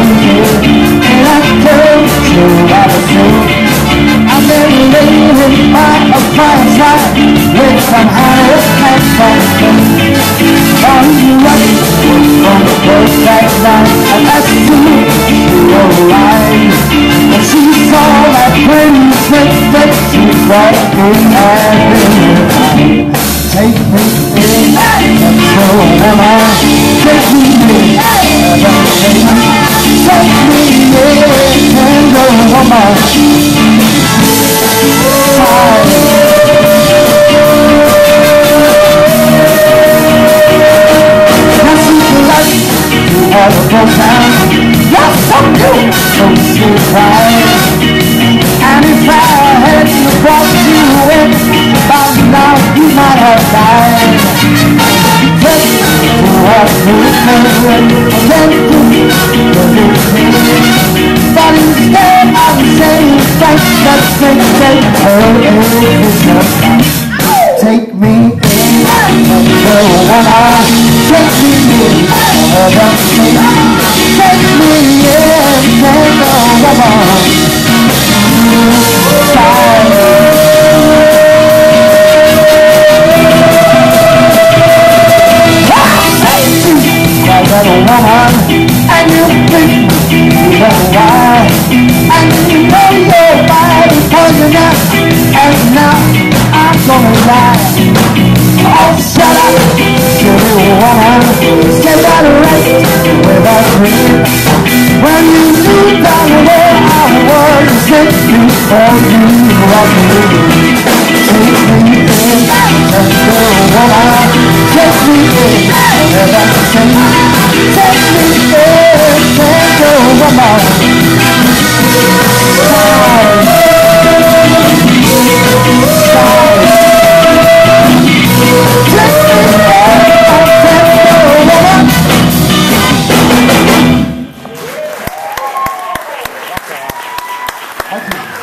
and I told you what I do. I've been living by a fireside with some honest and something. On the right from the first that night, and that's true, you're right. And she saw that pretty trick that she brought me having. Take me in, and so am I. Take me in, and take me in, and go woman. Now she's like you all broke down. You're so cute, so she's right. And if I had brought you in, by now you might have died. Just to have movement and then to believe me. But instead I'm saying thanks, that things they heard is take me in, and go on on. Take me in, and take me in, and go on. And you think you know why, and you know your body's poison up, and now I'm gonna lie. Oh, shut up, silly woman, stay out of right without me. When you knew down where I was, sent you for you love me. Take me in, and go woman, take me in, and that's it. Take me in, and go woman. Thank you.